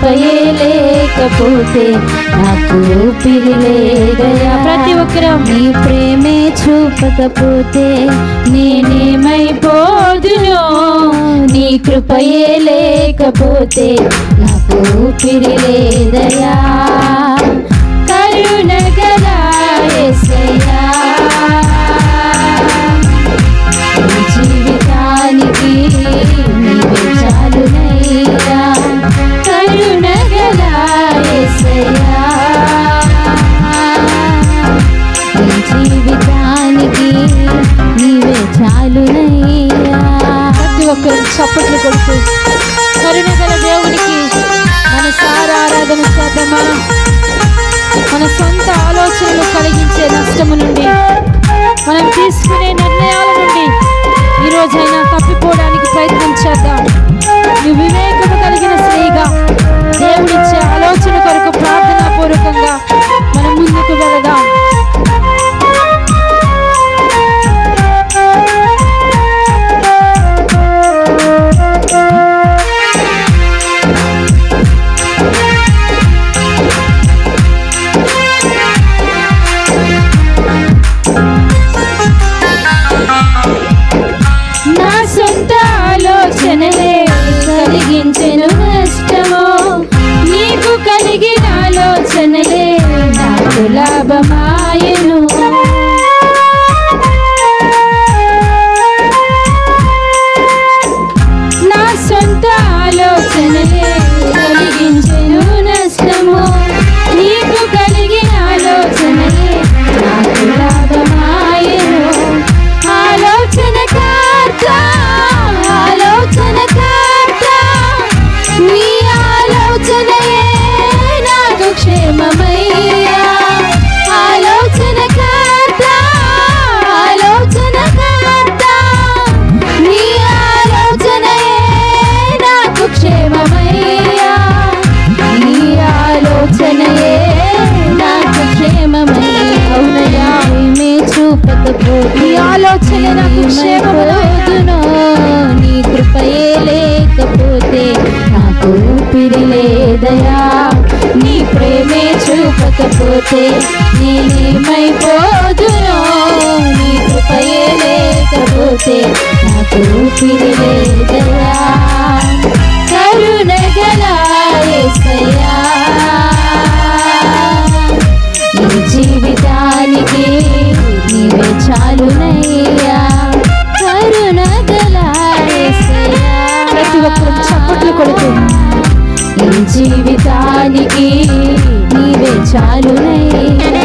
కృపయే లేకపోతే నాకు ఊపిరి లేదయా. ప్రతి ఒక్కరు నీ ప్రేమే చూపకపోతే నేనేమైపోదునో, నీ కృపయే లేకపోతే నాకు ఊపిరి లేదయా. కరుణగల యేసయ్యా, జీవితానికి నీవే చాలునయ్యా. కరుణగల యేసయ్యా, జీవితానికి నీవే చాలునయ్యా. ప్రతి ఒక్కరు చప్పట్లు కొడుతూ కరుణగల దేవునికి మనసారా ఆరాధన చేద్దామా. మన సొంత ఆలోచనలు కలిగించే నష్టము నుండి, మనం తీసుకునే నిర్ణయాల నుండి ఈరోజైనా తప్పిపోవడానికి ప్రయత్నం చేద్దాం. నువ్వు వివేకము కలిగిన స్త్రీగా దేవుడిచ్చే ఆలోచన కొరకు ప్రార్థనాపూర్వకంగా మనం ముందుకు వెళదాం. నా సొంత ఆలోచనలే కలిగించెను నష్టము, నీకు కలిగిన ఆలోచనలే నాకు లాభమాయను. నా సొంత ఆలోచనలే కలిగించెను నష్టము, నీకు కలిగిన ఆలోచనలే నాకు లాభమాయను. ఆలోచనకర్త, ఆలోచనకర్త, నీ ఆలోచనయే నాకు క్షేమమయ్యా. ఆలోచనకర్త, ఆలోచనకర్త, నీ ఆలోచనయే నాకు క్షేమమయ్యా. నీ ఆలోచనయే నాకు క్షేమమయ్యా. అవునయ్యా, ఏమే చూపకపోతే ఆలోచన నాకు క్షేమమును, నీ కృపయే లేకపోతే నాకు ఊపిరి లేదయా. నీ ప్రేమే చూపకపోతే నేనేమైపోదునో, నీ కృపయే లేకపోతే నాకు ఊపిరి లేదయా. కరుణగల యేసయ్యా, ఈ జీవితానికి నీవే చాలునయ్యా. కరుణగల యేసయ్యా, ప్రతి ఒక్కరు చప్పట్లు కొడుతూ ఈ జీవితానికి నీవే చాలునయ్యా.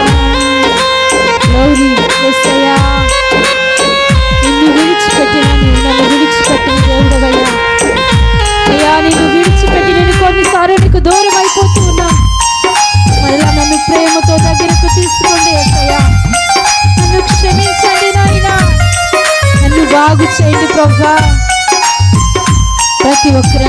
గౌరీ యేసయ్యా, నిన్ను విడిచిపెట్టిన నన్ను విడిచిపెట్టిన దేవుడవయ్యా. అయ్యా, నిన్ను విడిచిపెట్టి నేను కొన్నిసార్లు నీకు దూరం అయిపోతూ ఉన్నా. మరలా నన్ను ప్రేమతో దగ్గరకు తీసుకోండి యేసయ్యా. నన్ను క్షమించండి నాయనా, నన్ను బాగు చేయండి ప్రభువా. ప్రతి ఒక్కరు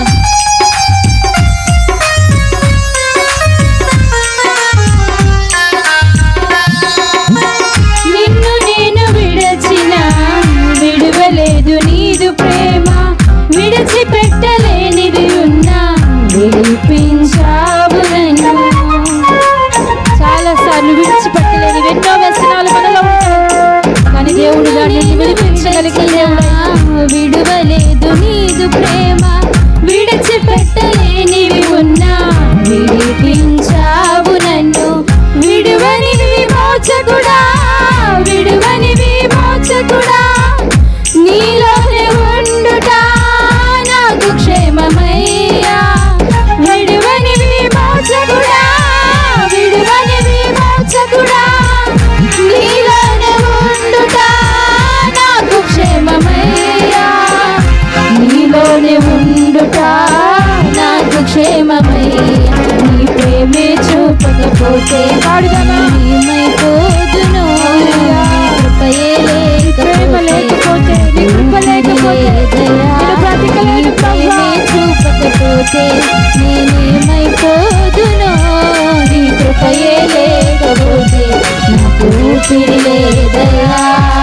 నిన్ను నేను విడచిన విడువలేదు నీదు ప్రేమ, విడిచిపెట్టలేనిది ఉన్నా విడిపించావు నన్ను. చాలా సార్లు విడిచిపెట్టలేని ఎన్నో వ్యసనాలు మనలో ఉంటాయి, కానీ దేవుడు దాన్ని విడిపించగలిగిన విడువలేదు నీదు ప్రేమ, విడిచిపెట్టలేనివి ఉన్నా విడిపించావు నన్ను. విడువని విమోచకుడా, విడువని విమోచకుడా, నీలోనే ఉండుట నాకు క్షేమమయ్యా. విడువని విమోచకుడా, విడువని విమోచకుడా, నీలోనే ఉండుట నాకు క్షేమమయ్యా. నీలోనే ఉండుట నాకు క్షేమమయ్యా. నీ ప్రేమే చూపకపోతే ఏమైపోదునో, కృపయే లేకపోతే నీ కృప లేకపోతే నేను బ్రతకలేను ప్రభువా. చూపకపోతే నేనేమైపోదునో, నీ కృపయే లేకపోతే నాకు ఊపిరి లేదయా.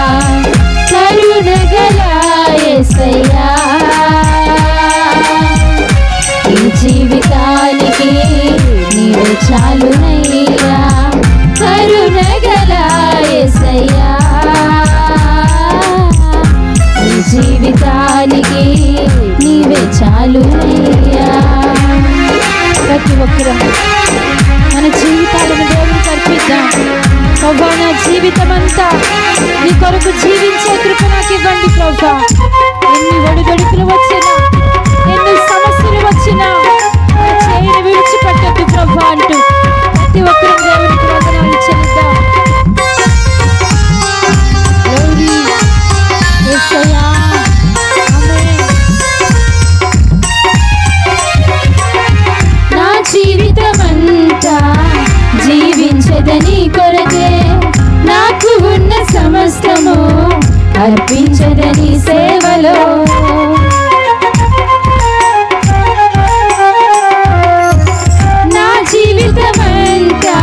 కరుణగల యేసయ్యా, ఈ జీవితానికి నీవే చాలునయ్యా. ప్రతి ఒక్కరం మన జీవితాలను దేవునికి అర్పిద్దాం. ప్రభా, నా జీవితం అంతా నీ కొరకు జీవించే కృప నాకు ఇవ్వండి ప్రభా. ఎన్ని ఒడిదొడుకులు వచ్చినా, ఎన్ని సమస్యలు వచ్చినా నా చేయిని విడిచిపెట్టద్దు ప్రభా అంటూ ప్రతి ఒక్కరం దేవునికి వందనాలు చెల్లిద్దాం. యేసయ్యా, ఆమేన్. నా జీవితమంతా జీవించదని కొరకే, నాకు ఉన్న సమస్తము అర్పించదని సేవలో. నా జీవితమంతా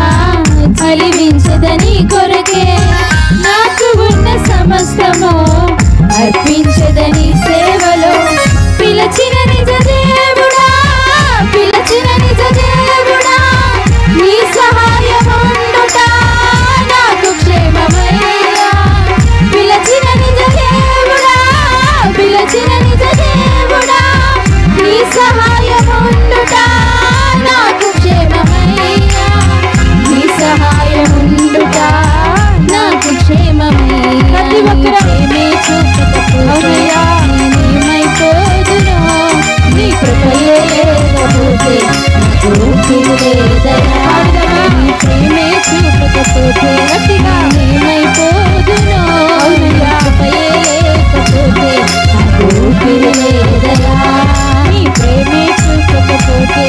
జీవించదని కొరకే, నాకు ఉన్న సమస్తము అర్పించదని సేవలో. పిలచిన నిజ దేవుడా, పిలచిన నిజ దేవుడా, నీ సహాయముండుట నాకు క్షేమమయ్యా. పిలచిన నిజ దేవుడా, పిలచిన నిజ దేవుడా, నీ సహాయముండుట నాకు క్షేమమయ్యా. నీ సహాయముండుట నాకు క్షేమమయ్యా. ప్రతి ఒక్కరూ ప్రేమే చూపకపోతే నేనేమైపోదునో, నీ కృపయే లేకపోతే నాకు ఊపిరి లేదయ్యా. నీ ప్రేమే చూపకపోతే నేనేమైపోదునో, నీ కృపయే లేకపోతే నాకు ఊపిరి లేదయ్యా. నీ ప్రేమే చూపకపోతే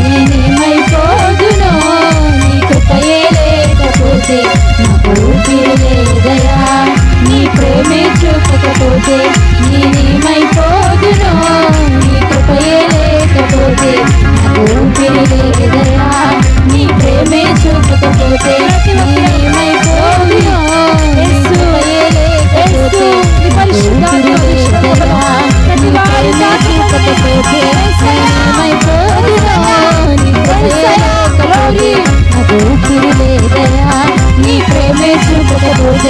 నేనేమైపోదునో, నీ కృపయే లేకపోతే నాకు ఊపిరి లేదయ్యా. నీ ప్రేమే చూపకపోతే నేనేమైపోదునో, నీ కృపయే లేకపోతే నాకు ఊపిరి లేదయ్యా. నీ ప్రేమే చూపకపోతే నేనేమైపోదునో, నీ కృపయే లేకపోతే నాకు ఊపిరి లేదయ్యా. నీ ప్రేమే చూపకపోతే నేనేమైపోదునో, నీ కృపయే లేకపోతే నాకు ఊపిరి లేదయ్యా. నీ ప్రేమే చూపకపోతే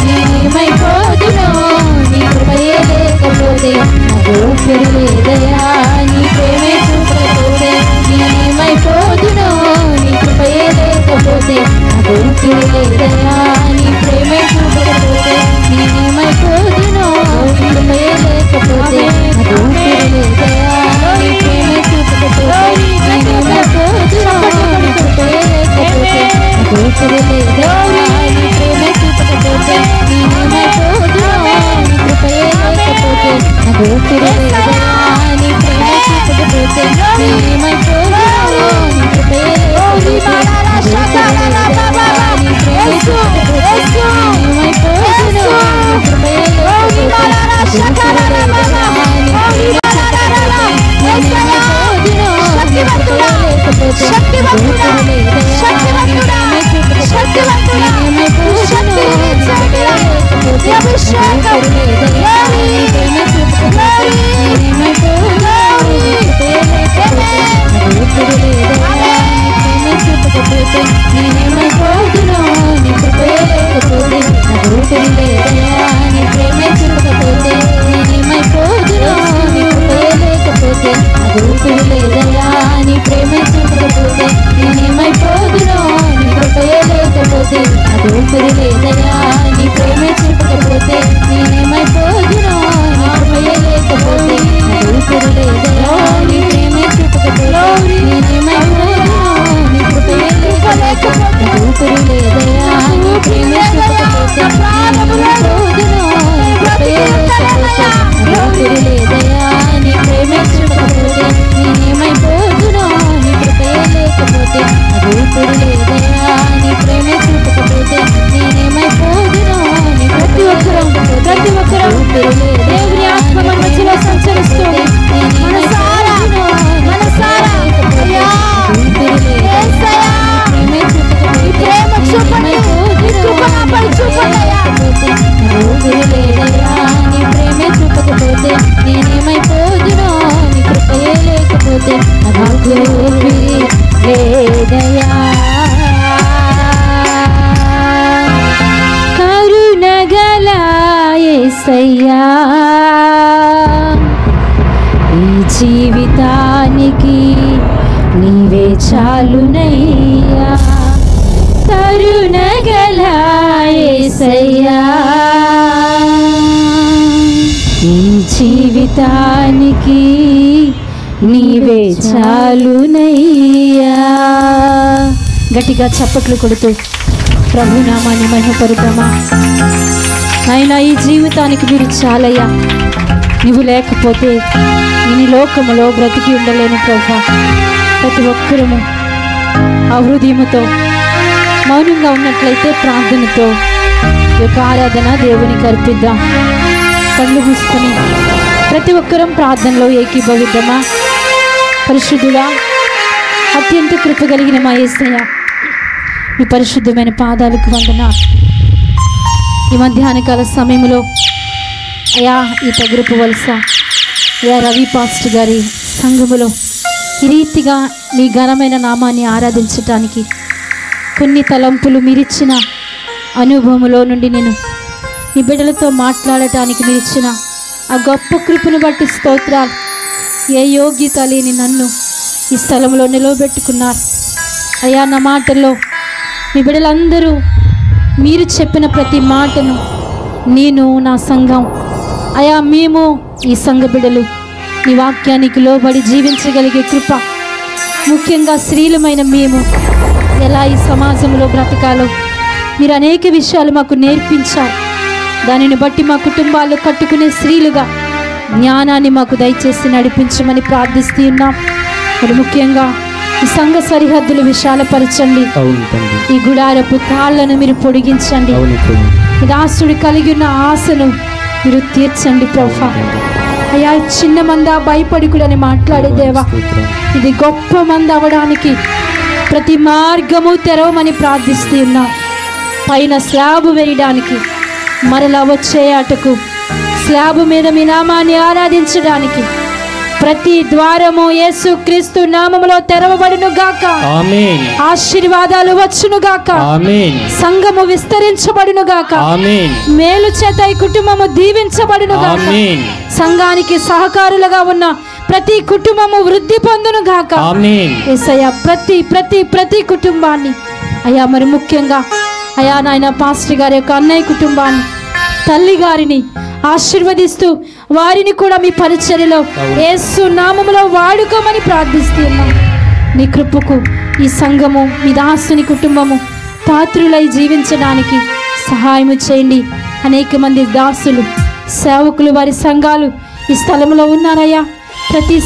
నేనేమైపోదునో, నీ కృపయే లేకపోతే నాకు ఊపిరి లేదయ్యా. నీ ప్రేమే చూపకపోతే నేనేమైపోదునో, నీ కృపయే లేకపోతే నాకు ఊపిరి లేదయ్యా. నీ ప్రేమే చూపకపోతే నేనేమైపోదునో, నీ కృపయే లేకపోతే నాకు ఊపిరి లేదయ్యా. నీ ప్రేమే చూపకపోతే నేనేమైపోదునో, నీ కృపయే లేకపోతే నాకు ఊపిరి లేదయ్యా. నీ ప్రేమే చూపకపోతే నేనేమైపోదునో, నీ కృపయే లేకపోతే నాకు ఊపిరి లేదయ్యా. నీ ప్రేమే చూపకపోతే నేనేమైపోదునో, నీ కృపయే లేకపోతే నాకు ఊపిరి లేదయ్యా. నీ ప్రేమే చూపకపోతే నేనేమైపోదునో, నీ కృపయే లేకపోతే నాకు ఊపిరి లేదయ్యా. నీ ప్రేమే చూపకపోతే నేనేమైపోదునో, నీ కృపయే లేకపోతే నాకు ఊపిరి లేదయ్యా. నీ ప్రేమే చూపకపోతే నేనేమైపోదునో, నీ కృపయే లేకపోతే నాకు ఊపిరి లేదయ్యా. నీ ప్రేమే చూపకపోతే నేనేమైపోదునో, నీ కృపయే లేకపోతే నాకు ఊపిరి లేదయ్యా. నీ ప్రేమే చూపకపోతే నేనేమైపోదునో, నీ కృపయే లేకపోతే నాకు ఊపిరి లేదయ్యా. నీ ప్రేమే చూపకపోతే నేనేమైపోదునో, నీ కృపయే లేకపోతే నాకు ఊపిరి లేదయ్యా. నీ ప్రేమే చూపకపోతే నేనేమైపోదునో, నీ కృపయే లేకపోతే నాకు ఊపిరి లేదయ్యా. నీ ప్రేమే చూపకపోతే నేనేమైపోదునో, నీ కృపయే లేకపోతే నాకు ఊపిరి లేదయ్యా. నీ ప్రేమే చూపకపోతే నేనేమైపోదునో, నీ కృపయే లేకపోతే నాకు ఊపిరి లేదయ్యా. నీ ప్రేమే చూపకపోతే నేనేమైపోదునో, నీ కృపయే లేకపోతే నాకు ఊపిరి లేదయ్యా. నీ ప్రేమే చూపకపోతే నేనేమైపోదునో, నీ కృపయే లేకపోతే నాకు ఊపిరి లేదయ్యా. నీ ప్రేమే చూపకపోతే నేనేమైపోదునో, నీ ప్రతి ఒక్కరం దేవుని ఆత్మ మన మధ్యలో సంచరిస్తూ మనసారా అయ్యా, యేసయ్యా, ఈ ప్రేమ చూపండి, ఈ కృప నాపై చూపండి అయ్యా. నీ ప్రేమే చూపకపోతే నేనేమైపోదునో, నీ కృపయే లేకపోతే నాకు ఊపిరి లేదయ్యా. కరుణగల యేసయ్యా, ఈ జీవితానికి నీవే చాలునయ్యా, కరుణగల యేసయ్యా. ఈ జీవితానికి నీవే చాలునయ్యా. గట్టిగా చప్పట్లు కొడుతూ ప్రభు నామాన్ని మహిమపరుద్దామా. నాయనా, ఈ జీవితానికి మీరు చాలయ్యా, నువ్వు లేకపోతే నేను ఈ లోకములో బ్రతికి ఉండలేను ప్రభా. ప్రతి ఒక్కరము ఆ హృదయముతో మౌనంగా ఉన్నట్లయితే ప్రార్థనతో ఈ యొక్క ఆరాధన దేవునికి అర్పిద్దాం. కళ్ళు మూసుకొని ప్రతి ఒక్కరం ప్రార్థనలో ఏకీభవిద్దామా. పరిశుద్ధుడా, అత్యంత కృప కలిగిన మా యేసయ్య, మీ పరిశుద్ధమైన పాదాలకు వందనాలు. ఈ మధ్యాహ్న కాల సమయంలో అయా ఈ తగురుపు వలస అయా రవి పాస్టర్ గారి సంఘములో ఈ రీతిగా నీ ఘనమైన నామాన్ని ఆరాధించటానికి కొన్ని తలంపులు మీరిచ్చిన అనుభవములో నుండి నేను మీ బిడ్డలతో మాట్లాడటానికి మీరిచ్చిన ఆ గొప్ప కృపను బట్టి స్తోత్రాలు. ఏ యోగ్యత లేని నన్ను ఈ స్థలంలో నిలవబెట్టుకున్నారు అయ్యా. నా మాటల్లో మీ బిడ్డలందరూ మీరు చెప్పిన ప్రతి మాటను నేను, నా సంఘం అయా, మేము ఈ సంఘ బిడ్డలు నీ వాక్యానికి లోబడి జీవించగలిగే కృప, ముఖ్యంగా స్త్రీలమైన మేము ఎలా ఈ సమాజంలో బ్రతకాలో మీరు అనేక విషయాలు మాకు నేర్పించారు. దానిని బట్టి మా కుటుంబాలు కట్టుకునే స్త్రీలుగా జ్ఞానాన్ని మాకు దయచేసి నడిపించమని ప్రార్థిస్తూ ఉన్నాం. మరి ముఖ్యంగా ఈ సంఘ సరిహద్దులు విశాలపరచండి. ఈ గుడారపు తాళ్లను మీరు పొడిగించండి. ఈ దాసుడు కలిగి ఉన్న ఆశను మీరు తీర్చండి ప్రభా. అయ్యా, చిన్న మంద భయపడికుడని మాట్లాడే దేవా, ఇది గొప్ప మంద అవడానికి ప్రతి మార్గము తెరవమని ప్రార్థిస్తూ ఉన్నాం. పైన స్లాబు వేయడానికి, మరలా వచ్చే ఆటకు స్లాబు మీద మీ నామాన్ని ఆరాధించడానికి ప్రతి ద్వారము యేసు క్రీస్తు నామములో తెరవబడును గాక. ఆమేన్. ఆశీర్వాదాలు వచ్చును గాక. ఆమేన్. సంఘము విస్తరించబడును గాక. ఆమేన్. మేలు చేత ఈ కుటుంబము దీవించబడును గాక. ఆమేన్. సంఘానికి సహకారులుగా ఉన్న ప్రతి కుటుంబము వృద్ధి పొందును గాక. ఆమేన్. యేసయ్యా, ప్రతి ప్రతి ప్రతి కుటుంబాన్ని అయ్యా, మరి ముఖ్యంగా అయ్యా నాయన పాస్టర్ గారి యొక్క అన్నయ్య కుటుంబాన్ని, తల్లి గారిని ఆశీర్వదిస్తూ వారిని కూడా మీ పరిచర్యలో యేసు నామములో వాడుకోమని ప్రార్థిస్తున్నాం. నీ కృపకు ఈ సంఘము, మీ దాసుని కుటుంబము పాత్రులై జీవించడానికి సహాయము చేయండి. అనేక మంది దాసులు, సేవకులు, వారి సంఘాలు ఈ స్థలంలో ఉన్నారయ్యా. ప్రతి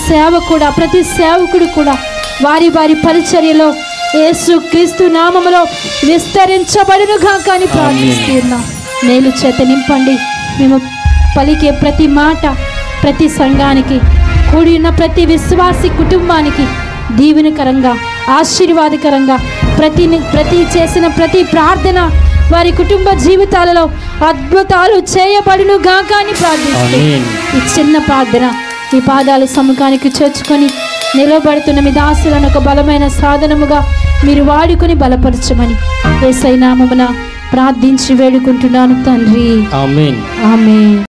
సేవకుడు కూడా వారి వారి పరిచర్యలో యేసు క్రీస్తు నామములో విస్తరించబడునుగా కానీ ప్రార్థిస్తున్నాం. మేలు చేత నింపండి. మేము పలికే ప్రతి మాట ప్రతి సంఘానికి, కూడి ఉన్న ప్రతి విశ్వాసి కుటుంబానికి దీవెనకరంగా, ఆశీర్వాదకరంగా, ప్రతి చేసిన ప్రతి ప్రార్థన వారి కుటుంబ జీవితాలలో అద్భుతాలు చేయబడునుగా కానీ ప్రార్థిస్తున్నాం. ఈ చిన్న ప్రార్థన ఈ పాదాల సముఖానికి చేర్చుకొని నిలబడుతున్న మీ దాసులను ఒక బలమైన సాధనముగా మీరు వాడుకొని బలపరచమని యేసయ్య నామమున ప్రార్థించి వేడుకుంటున్నాను తండ్రి. ఆమేన్. ఆమేన్.